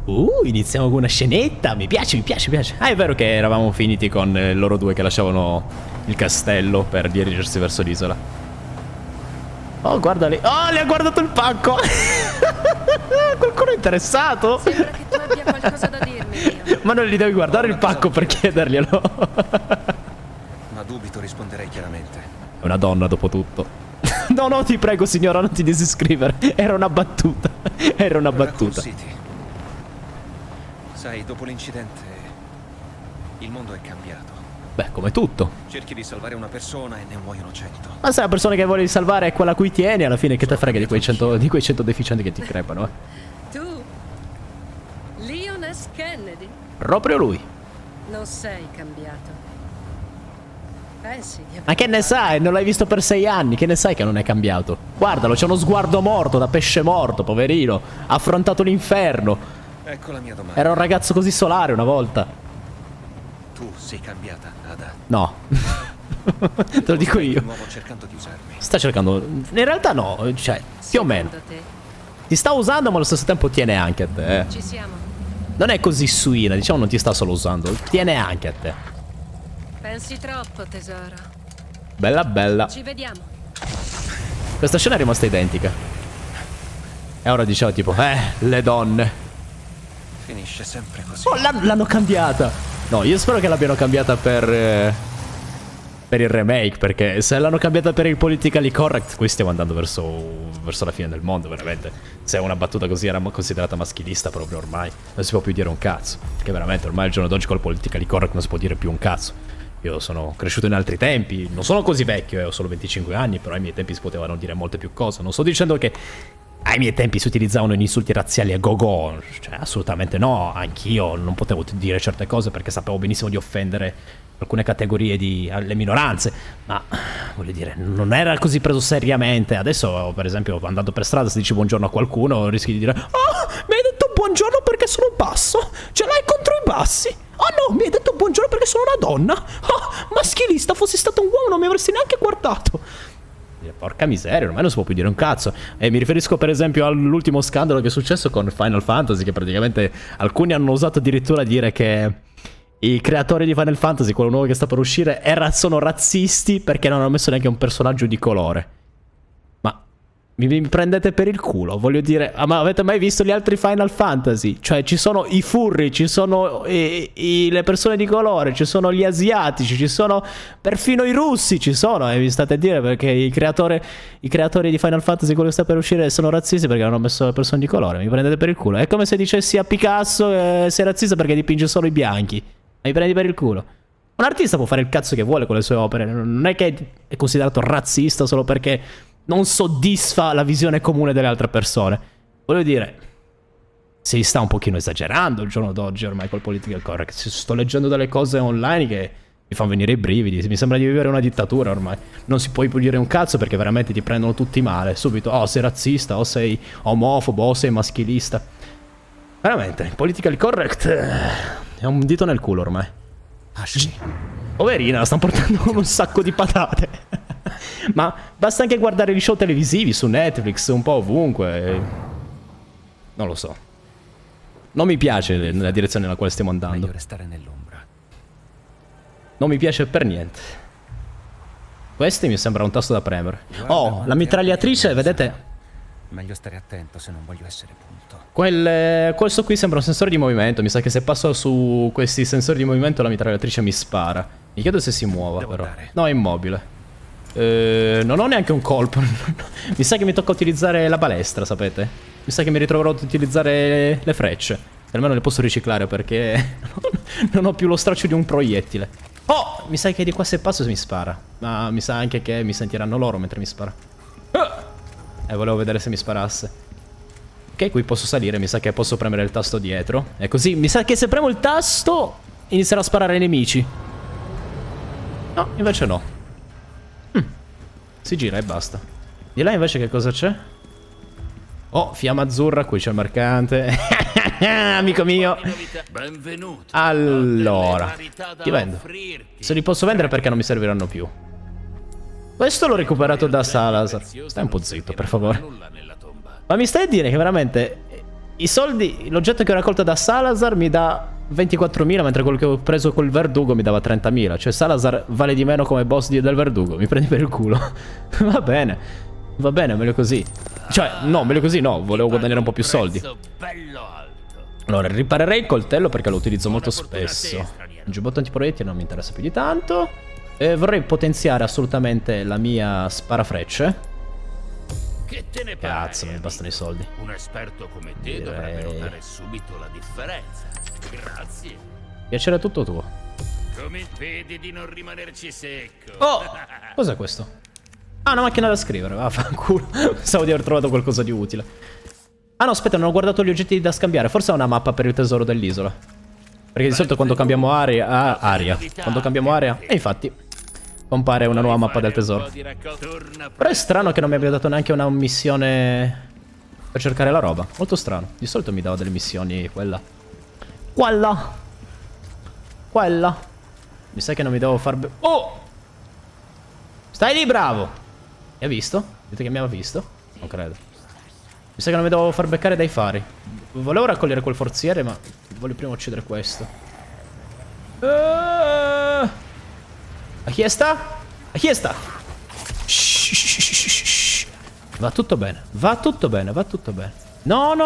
Iniziamo con una scenetta. Mi piace, mi piace, mi piace. Ah, è vero che eravamo finiti con loro due che lasciavano il castello per dirigersi verso l'isola. Oh, guarda lì. Oh, le ha guardato il pacco. Qualcuno è interessato? Sembra che tu abbia qualcosa da dirmi. Ma non gli devi guardare il pacco per chiederglielo. Ma dubito, risponderei chiaramente. È una donna dopo tutto. No, no, ti prego signora, non ti disiscrivere. Era una battuta. Era una battuta. Sai, dopo l'incidente il mondo è cambiato. Beh, come tutto. Cerchi di salvare una persona e ne muoiono 100. Ma se la persona che volevi salvare è quella a cui tieni, alla fine che te frega di quei 100 deficienti che ti crepano, Tu, Leon S. Kennedy, Proprio lui. non sei cambiato. Pensi di Ma che ne sai? Non l'hai visto per 6 anni. Che ne sai che non è cambiato? Guardalo, c'è uno sguardo morto, da pesce morto, poverino. Ha affrontato l'inferno. Ecco la mia domanda. Era un ragazzo così solare una volta. Tu sei cambiata, Ada? No. Te lo dico io. Di nuovo cercando di usarmi. Sta cercando. In realtà no, cioè, più o meno. Secondo te, Ti sta usando ma allo stesso tempo tiene anche a te. ci siamo. Non è così suina, diciamo non ti sta solo usando. Tiene anche a te. Pensi troppo, tesoro. Bella bella. Ci vediamo. Questa scena è rimasta identica. E ora diciamo tipo, le donne. Finisce sempre così. Oh, l'hanno cambiata. No, io spero che l'abbiano cambiata per il remake, perché se l'hanno cambiata per il politically correct, qui stiamo andando verso la fine del mondo, veramente. Se una battuta così era considerata maschilista proprio ormai, non si può più dire un cazzo. Perché veramente ormai al giorno d'oggi col politically correct non si può dire più un cazzo. Io sono cresciuto in altri tempi, non sono così vecchio, ho solo 25 anni, però ai miei tempi si potevano dire molte più cose. Non sto dicendo che ai miei tempi si utilizzavano gli insulti razziali a go-go, cioè assolutamente no, anch'io non potevo dire certe cose perché sapevo benissimo di offendere alcune categorie alle minoranze, ma voglio dire, non era così preso seriamente. Adesso, per esempio, andando per strada se dici buongiorno a qualcuno rischi di dire "Ah, mi hai detto buongiorno perché sono basso? Ce l'hai contro i bassi? Oh no, mi hai detto buongiorno perché sono una donna? Ah, maschilista, fossi stato un uomo non mi avresti neanche guardato." Porca miseria, ormai non si può più dire un cazzo. E mi riferisco per esempio all'ultimo scandalo che è successo con Final Fantasy, che praticamente alcuni hanno osato addirittura dire che i creatori di Final Fantasy, quello nuovo che sta per uscire, sono razzisti perché non hanno messo neanche un personaggio di colore. Ma mi prendete per il culo, voglio dire, ma avete mai visto gli altri Final Fantasy? Cioè ci sono i furry, ci sono le persone di colore, ci sono gli asiatici, ci sono perfino i russi, ci sono, e vi state a dire perché i creatori di Final Fantasy, quello che sta per uscire, sono razzisti perché hanno messo le persone di colore. Mi prendete per il culo. È come se dicessi a Picasso sei razzista perché dipinge solo i bianchi. Mi prendi per il culo. Un artista può fare il cazzo che vuole con le sue opere, non è che è considerato razzista solo perché non soddisfa la visione comune delle altre persone. Voglio dire, si sta un pochino esagerando il giorno d'oggi ormai col political correct. Sto leggendo delle cose online che mi fanno venire i brividi. Mi sembra di vivere una dittatura ormai. Non si può più dire un cazzo perché veramente ti prendono tutti male. Subito, oh sei razzista, o sei omofobo, o sei maschilista. Veramente, il political correct è un dito nel culo ormai. Ashley. Poverina, la stanno portando come un sacco di patate. Ma basta anche guardare gli show televisivi su Netflix, un po' ovunque. Non lo so. Non mi piace la direzione nella quale stiamo andando. Meglio restare nell'ombra. Non mi piace per niente. Questo mi sembra un tasto da premere. Oh, la mitragliatrice, vedete? Meglio stare attento se non voglio essere punto. Questo qui sembra un sensore di movimento. Mi sa che se passo su questi sensori di movimento la mitragliatrice mi spara. Mi chiedo se si muova. Devo però andare. no, è immobile. Non ho neanche un colpo. Mi sa che mi tocca utilizzare la balestra, sapete? Mi sa che mi ritroverò ad utilizzare le frecce. Almeno le posso riciclare perché non ho più lo straccio di un proiettile. Oh, mi sa che di qua se passo mi spara. Ma mi sa anche che mi sentiranno loro mentre mi spara. Volevo vedere se mi sparasse. Ok, qui posso salire. Mi sa che posso premere il tasto dietro. E così mi sa che se premo il tasto inizierà a sparare ai nemici. No, invece no. Si gira e basta. Di là invece che cosa c'è? Oh, fiamma azzurra, qui c'è il mercante. Amico mio. Benvenuto. Allora, ti vendo. Se li posso vendere perché non mi serviranno più. Questo l'ho recuperato da Salazar. Stai un po' zitto, per favore. Ma mi stai a dire che veramente I soldi, l'oggetto che ho raccolto da Salazar mi dà 24.000, mentre quello che ho preso col Verdugo mi dava 30.000. Cioè Salazar vale di meno come boss del Verdugo. Mi prendi per il culo. Va bene, meglio così. Cioè, no, meglio così no, volevo guadagnare un po' più soldi. Allora, riparerei il coltello perché lo utilizzo molto spesso. Il giubbotto antiproiettile non mi interessa più di tanto. E vorrei potenziare assolutamente la mia sparafrecce. Che te ne Cazzo, non mi bastano i soldi. Un esperto come te dovrebbe notare subito la differenza. Grazie. Piacere tutto tuo. Come vedi di non rimanerci secco. Oh! Cos'è questo? Ah, una macchina da scrivere, vaffanculo. Pensavo di aver trovato qualcosa di utile. Ah no, aspetta, non ho guardato gli oggetti da scambiare. Forse è una mappa per il tesoro dell'isola. Perché di solito quando cambiamo area... Quando cambiamo area... E infatti... compare una nuova mappa del tesoro. Però è strano che non mi abbia dato neanche una missione per cercare la roba. Molto strano. Di solito mi dava delle missioni quella. Quella. Mi sa che non mi devo far... Oh! Stai lì, bravo! Mi ha visto? Dite che mi ha visto? Non credo. Mi sa che non mi devo far beccare dai fari. Volevo raccogliere quel forziere, ma voglio prima uccidere questo. A chi è sta? A chi è sta? Shh. Va tutto bene. Va tutto bene. No.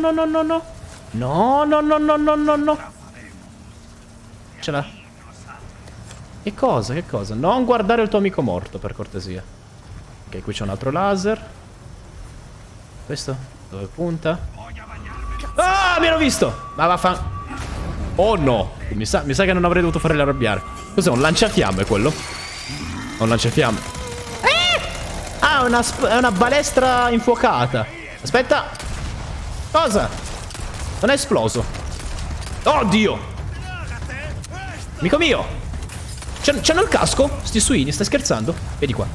No. Ce l'ha. Che cosa? Non guardare il tuo amico morto, per cortesia. Ok, qui c'è un altro laser. Questo? Dove punta? Ah, mi ero visto! Ma vaffan... Oh no! Mi sa che non avrei dovuto farle arrabbiare. Cos'è, un lanciafiamme quello? Un lanciafiamme. Ah, è una balestra infuocata. Aspetta. Cosa? Non è esploso. Oddio! Amico mio! C'hanno il casco? Sti suini, stai scherzando? Vieni qua.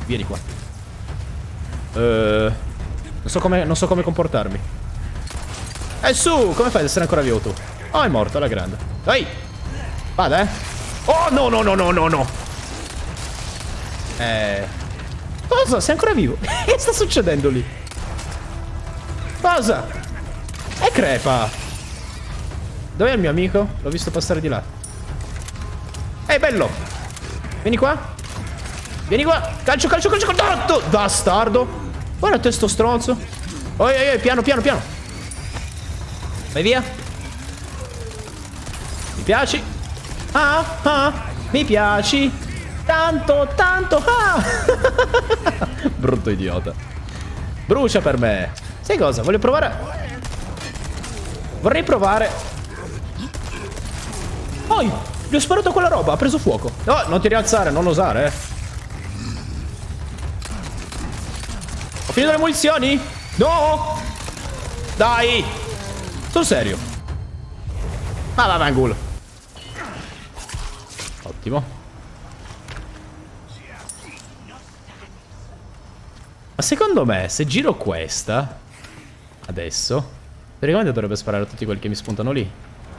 Non so come comportarmi. Su, come fai ad essere ancora vivo tu? Oh, è morto, alla grande. Ehi! Vada, Oh, no. Cosa? Sei ancora vivo? Che sta succedendo lì? Cosa? Crepa. Dov'è il mio amico? L'ho visto passare di là. Ehi, bello. Vieni qua. Calcio. Bastardo. Guarda te sto stronzo. Piano. Vai via. Mi piaci. Mi piaci. Tanto. Brutto idiota. Brucia per me. Sai cosa? Vorrei provare. Gli ho sparato quella roba. Ha preso fuoco. No, non ti rialzare. Non osare, Ho finito le munizioni? No. Dai. Sul serio. Ma va in culo. Ottimo. Ma secondo me, se giro questa adesso, teoricamente dovrebbe sparare a tutti quelli che mi spuntano lì.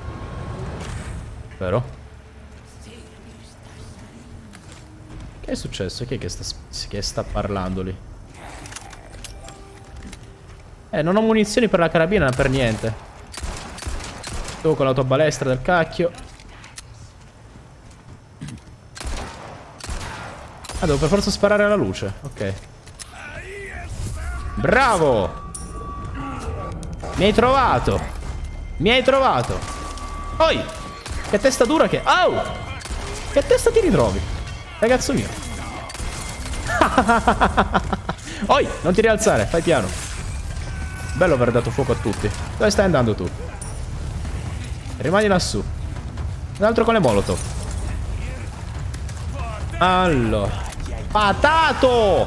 Vero? Che è successo? Chi è che sta parlando lì? Non ho munizioni per la carabina per niente. Tu con la tua balestra del cacchio. Devo per forza sparare alla luce. Ok. Bravo! Mi hai trovato! Oi! Che testa dura che... Oh! Che testa ti ritrovi? Ragazzo mio. Oi! Non ti rialzare, fai piano. Bello aver dato fuoco a tutti. Dove stai andando tu? Rimani lassù. Un altro con le molotov. Allora. Patato!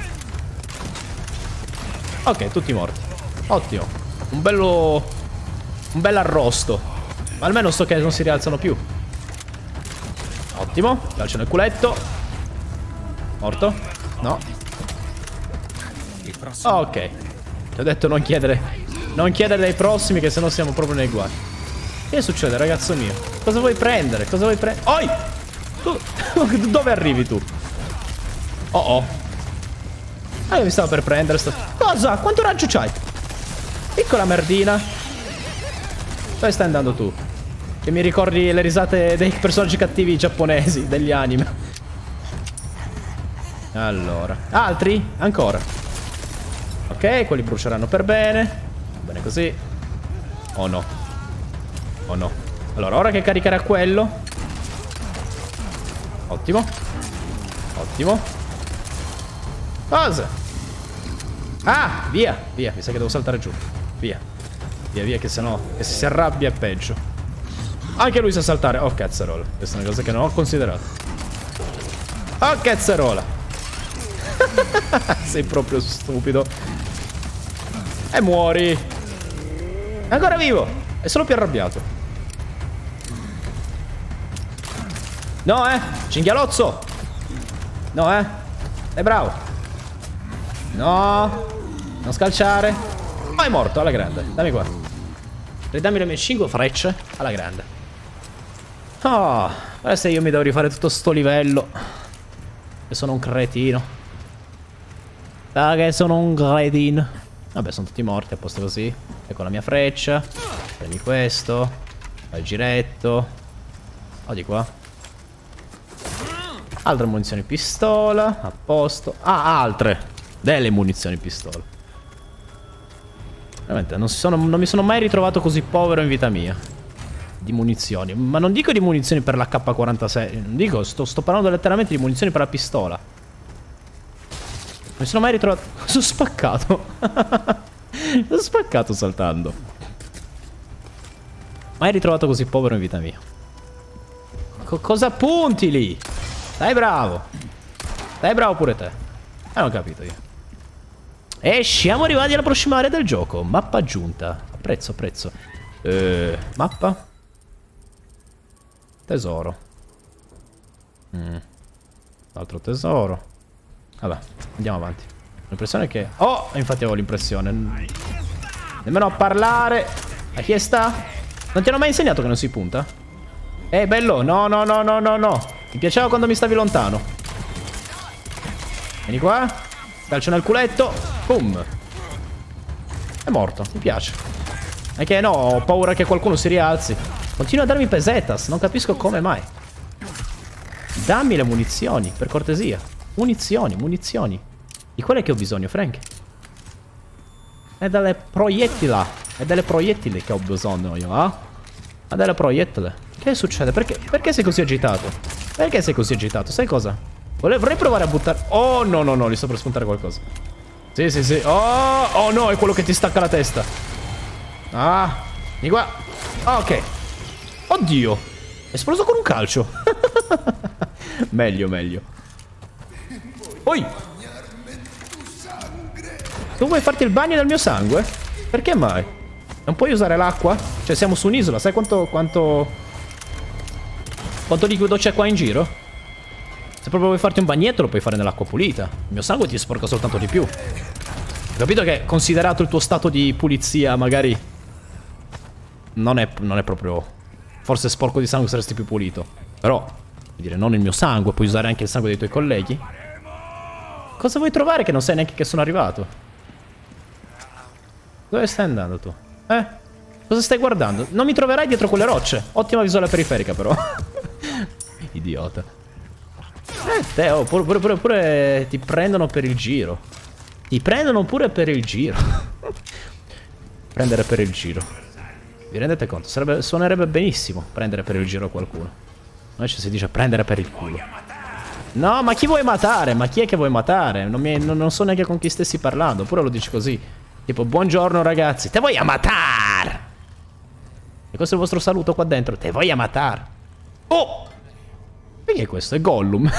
Ok, tutti morti. Ottimo. Un bel arrosto. Ma almeno sto che non si rialzano più. Ottimo. Calcio nel culetto. Morto? No. Ok. Ti ho detto non chiedere dai prossimi, che sennò siamo proprio nei guai. Che succede, ragazzo mio? Cosa vuoi prendere? Oi! Tu dove arrivi tu? Io mi stavo per prendere sto... Cosa? Quanto raggio c'hai? Piccola merdina. Dove stai andando tu? Che mi ricordi le risate dei personaggi cattivi giapponesi, degli anime. Allora. Altri? Ancora. Ok, quelli bruceranno per bene. Va bene così. Oh no. Oh no. Allora, ora che caricherà quello. Ottimo. Ottimo. Cosa? Ah, via. Via, mi sa che devo saltare giù. Via. Via, via, che sennò che se si arrabbia è peggio. Anche lui sa saltare. Oh, cazzarola. Questa è una cosa che non ho considerato. Oh, cazzarola. Sei proprio stupido. E muori. È ancora vivo. È solo più arrabbiato. No, cinghialozzo. No, è bravo. No. Non scalciare. Oh, è morto, alla grande. Dammi qua. Ridammi le mie 5 frecce. Alla grande. Oh, guarda se io mi devo rifare tutto sto livello. Che sono un cretino. Dai, che sono un cretino. Vabbè, sono tutti morti, a posto così. Ecco la mia freccia. Prendi questo. Fai il giretto. Oh, di qua. Altre munizioni pistola. A posto. Ah, altre. Delle munizioni pistola. Veramente, non mi sono mai ritrovato così povero in vita mia. Di munizioni. Ma non dico di munizioni per la K46. Non dico, sto parlando letteralmente di munizioni per la pistola. Non mi sono mai ritrovato. Sono spaccato. Sono spaccato saltando. Mai ritrovato così povero in vita mia. Cosa punti lì? Dai bravo. Dai bravo pure te. Non ho capito io. E siamo arrivati alla prossima area del gioco. Mappa aggiunta. Apprezzo, apprezzo. Mappa. Tesoro. Altro tesoro. Vabbè, andiamo avanti. L'impressione è che... Oh, infatti avevo l'impressione. Nemmeno a parlare. A chi sta? Non ti hanno mai insegnato che non si punta? Bello. No, no, no, no, no, no. Mi piaceva quando mi stavi lontano. Vieni qua. Calcio nel culetto. Boom. È morto, mi piace. È che no, ho paura che qualcuno si rialzi. Continua a darmi pesetas, non capisco come mai. Dammi le munizioni, per cortesia. Munizioni, munizioni. Di quelle che ho bisogno, Frank. È delle proiettili. È delle proiettili che ho bisogno io, eh? È delle proiettili. Che succede? Perché sei così agitato? Perché sei così agitato? Sai cosa? Vorrei provare a buttare... Oh, no, no, no, gli sto per spuntare qualcosa. Sì, sì, sì. Oh, oh no, è quello che ti stacca la testa. Ah, vieni qua. Ok. Oddio. È esploso con un calcio. Meglio, meglio. Oi. Tu vuoi farti il bagno nel mio sangue? Perché mai? Non puoi usare l'acqua? Cioè siamo su un'isola. Sai quanto liquido c'è qua in giro? Se proprio vuoi farti un bagnetto lo puoi fare nell'acqua pulita. Il mio sangue ti sporca soltanto di più. Ho capito che considerato il tuo stato di pulizia magari non è proprio... Forse sporco di sangue saresti più pulito. Però, vuol dire, non il mio sangue. Puoi usare anche il sangue dei tuoi colleghi. Cosa vuoi trovare che non sai neanche che sono arrivato? Dove stai andando tu? Cosa stai guardando? Non mi troverai dietro quelle rocce. Ottima visuale periferica però. Idiota. Te, oh, pure ti prendono per il giro. Ti prendono pure per il giro. Prendere per il giro. Vi rendete conto? Suonerebbe benissimo prendere per il giro qualcuno. Invece si dice prendere per il culo. No, ma chi vuoi matare? Ma chi è che vuoi matare? Non so neanche con chi stessi parlando. Oppure lo dici così. Tipo, buongiorno ragazzi. Te voy a matar. E questo è il vostro saluto qua dentro. Te voy a matar. Oh! E che è questo? È Gollum.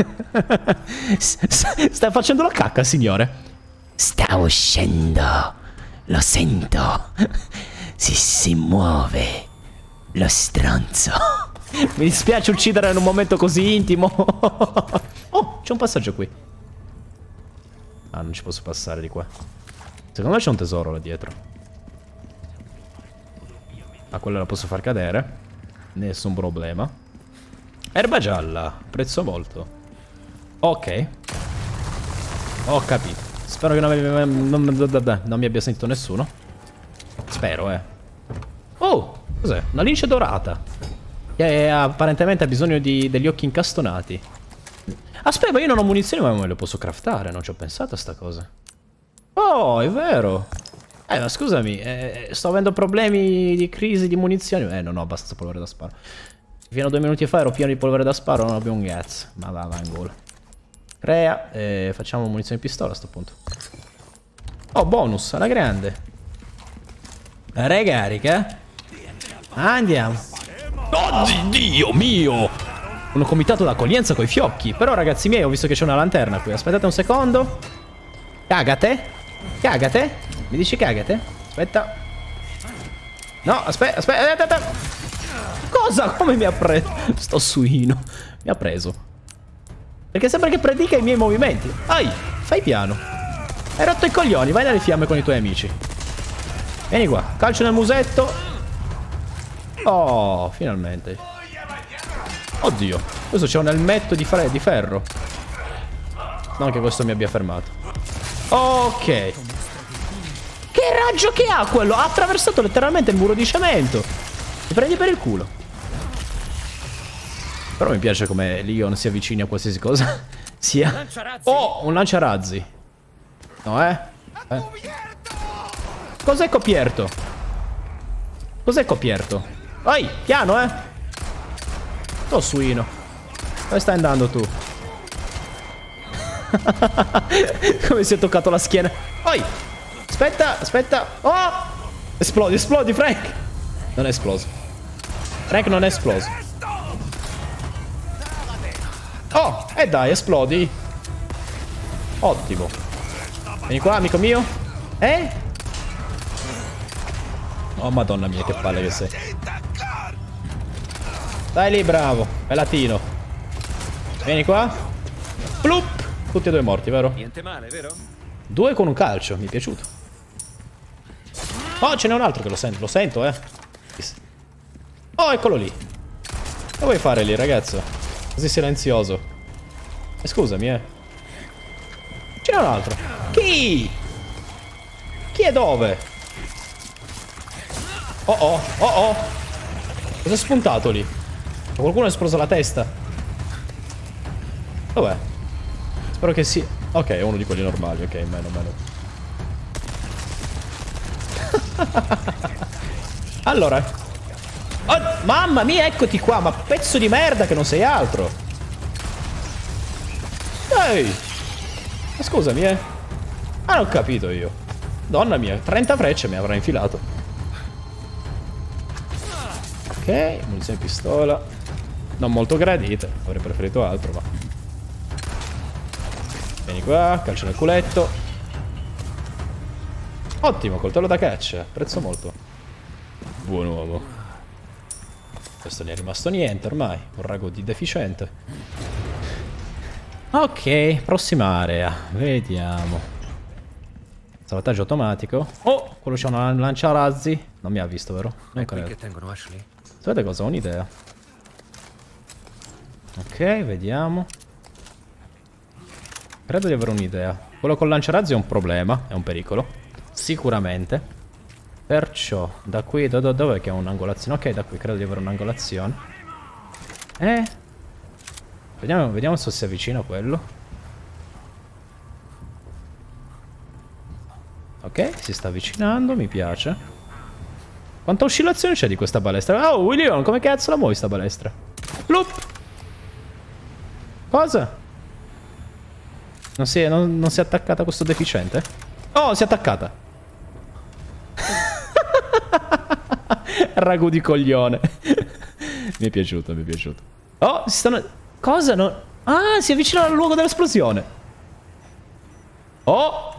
Sta facendo la cacca, signore. Sta uscendo. Lo sento. Si muove. Lo stronzo. Mi dispiace uccidere in un momento così intimo. Oh, c'è un passaggio qui. Ah, non ci posso passare di qua. Secondo me c'è un tesoro là dietro. Ah, quella la posso far cadere. Nessun problema. Erba gialla. Prezzo molto. Ok. Ho capito. Spero che non mi abbia sentito nessuno. Spero, Oh! Cos'è? Una lince dorata. Che apparentemente ha bisogno degli occhi incastonati. Aspetta, ma io non ho munizioni, ma me le posso craftare. Non ci ho pensato a sta cosa. Oh, è vero. Ma scusami, sto avendo problemi di crisi di munizioni. Non ho abbastanza polvere da sparo. Fino a 2 minuti fa ero pieno di polvere da sparo, non abbiamo un cazzo. Ma va in gola. Crea, facciamo munizioni di pistola a sto punto. Oh, bonus, alla grande. Regarica. Andiamo. Oh, Dio mio! Uno comitato d'accoglienza coi fiocchi. Però, ragazzi miei, ho visto che c'è una lanterna qui. Aspettate un secondo. Cagate. Cagate. Mi dici cagate? Aspetta. No, aspetta. Cosa? Come mi ha preso? Sto suino. Mi ha preso. Perché sembra che predica i miei movimenti. Ai, fai piano. Hai rotto i coglioni. Vai nelle fiamme con i tuoi amici. Vieni qua. Calcio nel musetto. Oh, finalmente. Oddio. Questo c'è un elmetto di ferro. Non che questo mi abbia fermato. Ok. Che raggio che ha quello? Ha attraversato letteralmente il muro di cemento. Ti prendi per il culo. Però mi piace come Leon si avvicini a qualsiasi cosa sia. Oh, un lanciarazzi. No, Cos'è copierto? Cos'è copierto? Vai, piano, Oh, suino. Dove stai andando tu? Come si è toccato la schiena. Vai. Aspetta. Oh! Esplodi, Frank. Non è esploso. Frank non è esploso. Oh, dai, esplodi. Ottimo. Vieni qua, amico mio. Oh, madonna mia, che palle che sei. Dai lì, bravo. Pelatino. Vieni qua. Plup. Tutti e due morti, vero? Niente male, vero? 2 con un calcio, mi è piaciuto. Oh, ce n'è un altro che lo sento, Oh, eccolo lì. Che vuoi fare lì, ragazzo? Così silenzioso. Scusami, Ce n'è un altro. Chi? Chi è dove? Oh. Cosa è spuntato lì? Qualcuno ha esploso la testa. Dov'è? Spero che sia... Ok, è uno di quelli normali, ok, meno. Allora. Oh, mamma mia, eccoti qua, ma pezzo di merda che non sei altro. Ehi. Ma scusami, Ah, non ho capito io. Donna mia, 30 frecce mi avrà infilato. Ok, munizione di pistola. Non molto gradite, avrei preferito altro, ma... Vieni qua, calcio nel culetto. Ottimo, coltello da caccia. Apprezzo molto. Buon uomo. Questo ne è rimasto niente ormai. Un rago di deficiente. Ok, prossima area. Vediamo. Salvataggio automatico. Oh, quello c'ha una lanciarazzi. Non mi ha visto, vero? Non credo. Che tengono Ashley? Sapete cosa? Ho un'idea. Ok, vediamo. Credo di avere un'idea. Quello col lanciarazzi è un problema. È un pericolo. Sicuramente. Perciò, da qui, dov'è che ho un'angolazione? Ok, da qui credo di avere un'angolazione. Vediamo se si avvicina a quello. Ok, si sta avvicinando, mi piace. Quanta oscillazione c'è di questa balestra? Oh, William, come cazzo la muovi sta balestra? Loop! Cosa? Non si è attaccata a questo deficiente? Oh, si è attaccata. Ragù di coglione. Mi è piaciuto. Oh, si stanno... Cosa? No... Ah, si avvicinano al luogo dell'esplosione. Oh!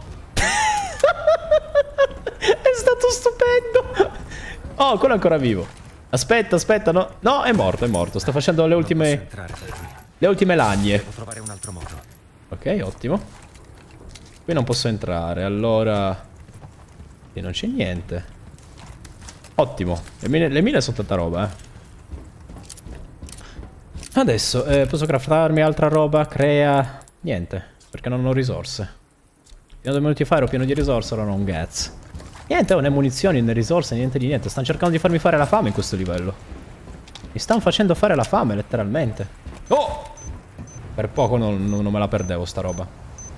È stato stupendo. Oh, quello è ancora vivo. Aspetta, no. No, è morto. Sta facendo le ultime... Le ultime lagne. Devo trovare un altro modo. Ok, ottimo. Qui non posso entrare, allora... Qui non c'è niente. Ottimo. Le mine sono tanta roba, Adesso, posso craftarmi altra roba? Crea... Niente, perché non ho risorse. Fino a 2 minuti fa ero pieno di risorse, ora non ho un cazzo. Niente, non è munizioni, né risorse, niente di niente. Stanno cercando di farmi fare la fame in questo livello. Mi stanno facendo fare la fame, letteralmente. Oh! Per poco non me la perdevo sta roba.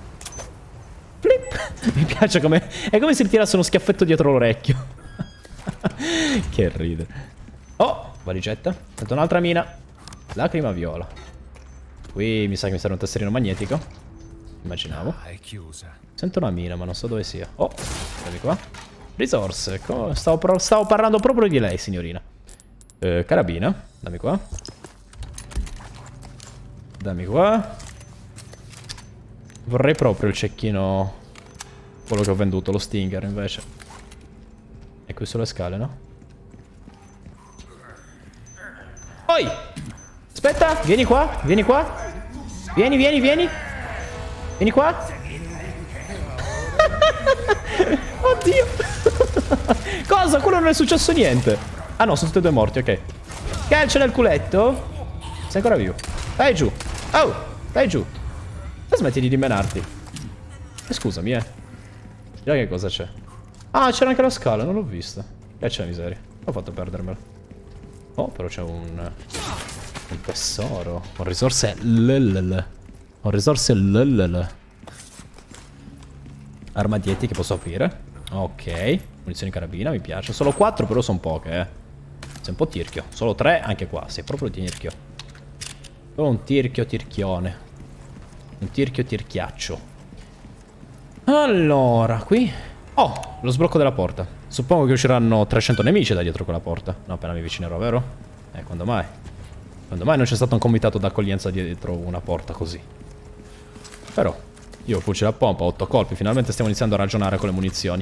Flip! Mi piace come... È come se mi tirasse uno schiaffetto dietro l'orecchio. Che ride. Oh! Valigetta. Sento un'altra mina. Lacrima viola. Qui mi sa che mi serve un tesserino magnetico. Immaginavo. È chiusa. Sento una mina, ma non so dove sia. Oh, dammi qua. Risorse. Stavo parlando proprio di lei, signorina. Carabina. Dammi qua. Dammi qua. Vorrei proprio il cecchino. Quello che ho venduto, lo Stinger, invece. È qui sulle scale, no? Oi! Aspetta, vieni qua, vieni qua. Vieni, vieni, vieni. Vieni qua. Oddio. Cosa? Quello non è successo niente. Ah no, sono tutti e due morti, ok. Calcio nel culetto. Sei ancora vivo. Dai giù. Oh, dai giù. Smetti di dimenarti. Scusami, Già che cosa c'è? Ah, c'era anche la scala, non l'ho vista. Che c'è, miseria. Ho fatto perdermela. Oh, però c'è un tesoro. Con risorse LLL. Con risorse LLL. Armadietti che posso aprire. Ok. Munizioni carabina, mi piace. Solo 4, però sono poche, Sei un po' tirchio. Solo 3 anche qua. Sei proprio tirchio. Solo un tirchio tirchione. Un tirchio tirchiaccio. Allora, qui... Oh, lo sblocco della porta. Suppongo che usciranno 300 nemici da dietro quella porta. No, appena mi avvicinerò, vero? Quando mai? Quando mai non c'è stato un comitato d'accoglienza dietro una porta così? Però, io ho fucile a pompa, 8 colpi. Finalmente stiamo iniziando a ragionare con le munizioni.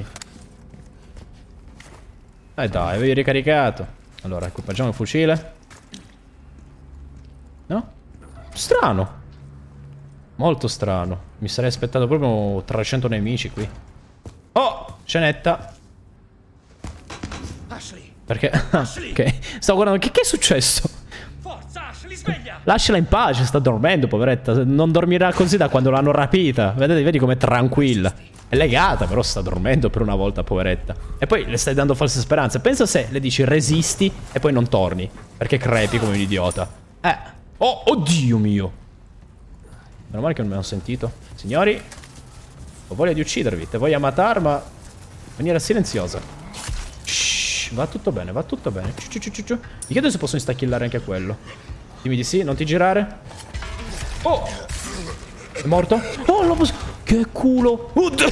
Dai, avevi ricaricato. Allora, equipaggiamo il fucile. No? Strano. Molto strano. Mi sarei aspettato proprio 300 nemici qui. Oh, scenetta. Ashley. Perché? Ok. Stavo guardando. Che è successo? Forza, Ashley, sveglia. Lasciala in pace, sta dormendo, poveretta. Non dormirà così da quando l'hanno rapita. Vedete, vedi com'è tranquilla. È legata, però sta dormendo per una volta, poveretta. E poi le stai dando false speranze. Pensa se le dici resisti e poi non torni. Perché crepi come un idiota. Oh, oddio mio. Meno male che non mi hanno sentito. Signori, ho voglia di uccidervi. Te voglio matar, ma in maniera silenziosa. Shh, va tutto bene, va tutto bene. Mi chiedo se posso instachillare anche quello. Dimmi di sì, non ti girare. Oh! È morto? Oh, l'ho posso... Che culo! Oddio!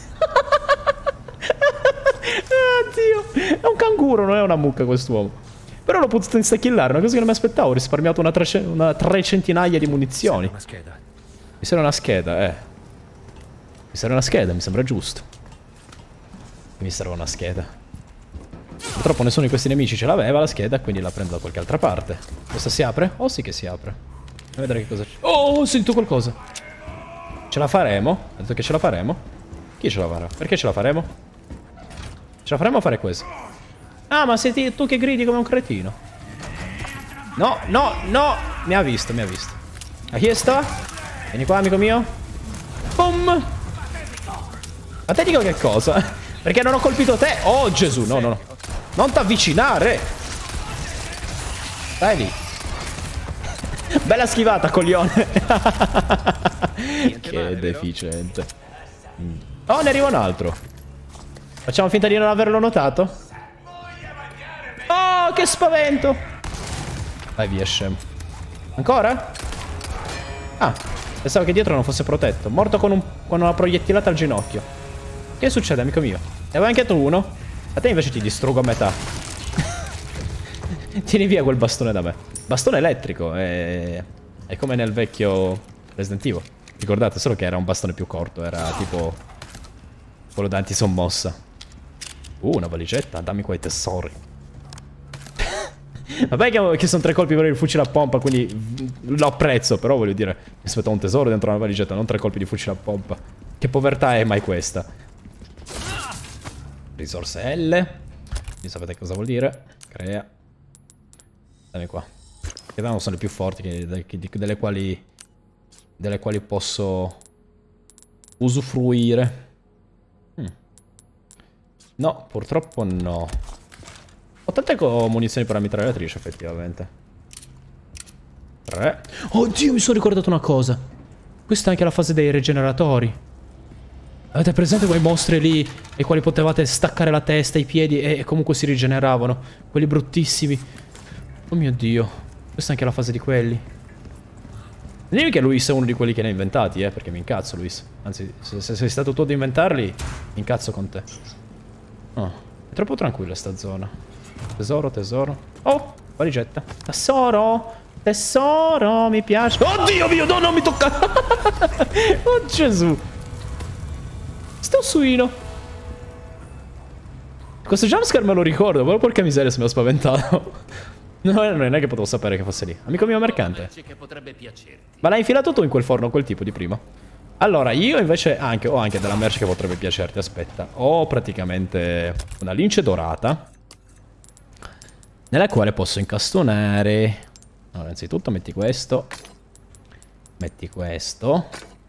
È un canguro, non è una mucca quest'uomo. Però l'ho potuto instachillare, una cosa che non mi aspettavo. Ho risparmiato una 3 centinaia di munizioni. Una scheda. Mi serve una scheda, Mi serve una scheda, mi sembra giusto. Mi serve una scheda. Purtroppo nessuno di questi nemici ce l'aveva la scheda, quindi la prendo da qualche altra parte. Questa si apre? Oh sì che si apre. A vedere che cosa c'è. Oh, ho sentito qualcosa. Ce la faremo? Ha detto che ce la faremo? Chi ce la farà? Perché ce la faremo? Ce la faremo a fare questo? Ah, ma sei tu che gridi come un cretino. No, no, no. Mi ha visto, mi ha visto. A chi sta? Vieni qua, amico mio. Boom. Ma te dico che cosa? Perché non ho colpito te. Oh, Gesù, no, no, no. Non t'avvicinare. Stai lì. Bella schivata, coglione. Che deficiente. Oh, ne arriva un altro. Facciamo finta di non averlo notato. Oh, che spavento. Vai via, scemo. Ancora? Ah, pensavo che dietro non fosse protetto. Morto con una proiettilata al ginocchio. Che succede, amico mio? Ne avevo anche tu uno? A te invece ti distruggo a metà. Tieni via quel bastone da me. Bastone elettrico. È come nel vecchio Resident Evil. Ricordate, solo che era un bastone più corto. Era tipo quello da antisommossa. Una valigetta. Dammi quei tesori. Vabbè che sono 3 colpi per il fucile a pompa, quindi lo apprezzo. Però voglio dire, mi aspetta un tesoro dentro una valigetta, non 3 colpi di fucile a pompa. Che povertà è mai questa? Risorse L. Vi sapete cosa vuol dire? Crea. Dammi qua. Che tanto sono le più forti delle quali posso usufruire. No, purtroppo no. Ho tante munizioni per la mitragliatrice, effettivamente. 3. Oddio, mi sono ricordato una cosa. Questa è anche la fase dei rigeneratori. Avete presente quei mostri lì ai quali potevate staccare la testa, i piedi e comunque si rigeneravano? Quelli bruttissimi. Oh mio Dio. Questa è anche la fase di quelli. Dimmi che Luis è uno di quelli che ne ha inventati, perché mi incazzo, Luis. Anzi, se sei stato tu ad inventarli, mi incazzo con te. Oh, è troppo tranquilla sta zona. Tesoro, tesoro. Oh, valigetta. Tesoro, tesoro, mi piace. Oddio mio, no, non mi tocca. Oh Gesù. Sto suino. Questo jumpscare me lo ricordo, però porca miseria se mi ho spaventato. No, non è che potevo sapere che fosse lì. Amico mio mercante. Ma l'hai infilato tu in quel forno, quel tipo di prima? Allora, io invece ho anche della merce che potrebbe piacerti. Aspetta. Ho praticamente una lince dorata, nella quale posso incastonare. Allora, innanzitutto metti questo. Metti questo.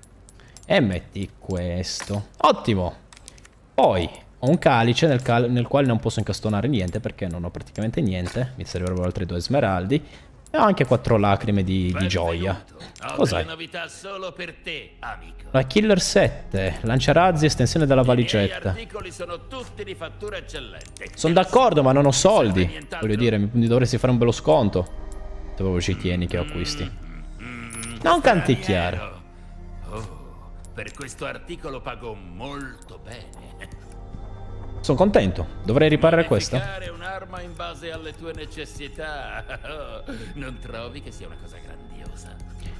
E metti questo. Ottimo. Poi ho un calice nel quale non posso incastonare niente perché non ho praticamente niente. Mi servirebbero altri 2 smeraldi. E ho anche 4 lacrime di gioia. Cos'hai? Solo per te, amico. La Killer 7, lanciarazzi, estensione della valigetta. I miei articoli sono tutti di fattura eccellente. Sono d'accordo, ma non ho soldi. Voglio dire, mi dovresti fare un bello sconto. Se proprio ci tieni che acquisti. Non canticchiare. Oh, per questo articolo pago molto bene. Sono contento. Dovrei riparare questa. Modificare un'arma in base alle tue necessità. Non trovi che sia una cosa grandiosa?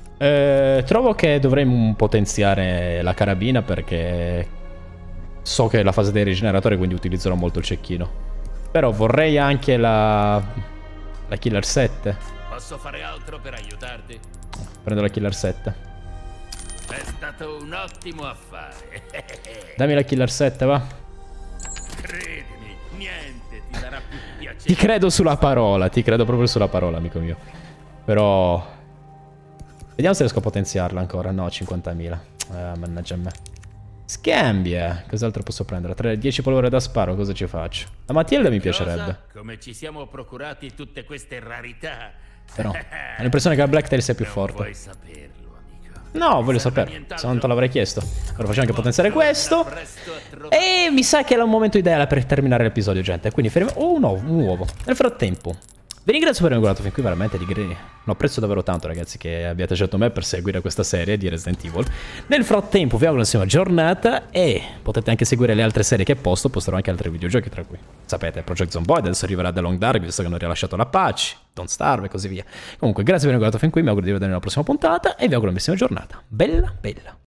Trovo che dovrei potenziare la carabina perché so che è la fase dei rigeneratori, quindi utilizzerò molto il cecchino. Però vorrei anche la Killer 7. Posso fare altro per aiutarti? Prendo la Killer 7. È stato un ottimo affare. Dammi la Killer 7, va. Credimi, niente ti darà più piacere. Ti credo sulla parola, ti credo proprio sulla parola, amico mio. Però vediamo se riesco a potenziarla ancora. No, 50.000. Mannaggia a me. Scambia. Cos'altro posso prendere? 10 polvere da sparo, cosa ci faccio? La Matilda mi piacerebbe. Come ci siamo procurati tutte queste rarità? Però ho l'impressione che la Blacktail sia più forte. Vuoi saperlo, amico? No, voglio saperlo, se non te l'avrei chiesto. Allora facciamo anche potenziare questo. E mi sa che è il momento ideale per terminare l'episodio, gente. Quindi fermiamo. Oh, no, un uovo. Nel frattempo vi ringrazio per aver guardato fin qui, veramente lo apprezzo davvero tanto, ragazzi, che abbiate scelto me per seguire questa serie di Resident Evil. Nel frattempo vi auguro una prossima giornata e potete anche seguire le altre serie che posterò anche altri videogiochi, tra cui, sapete, Project Zomboid, adesso arriverà The Long Dark, visto che hanno rilasciato la patch, Don't Starve e così via. Comunque, grazie per aver guardato fin qui, mi auguro di vedervi nella prossima puntata e vi auguro una bellissima giornata. Bella, bella.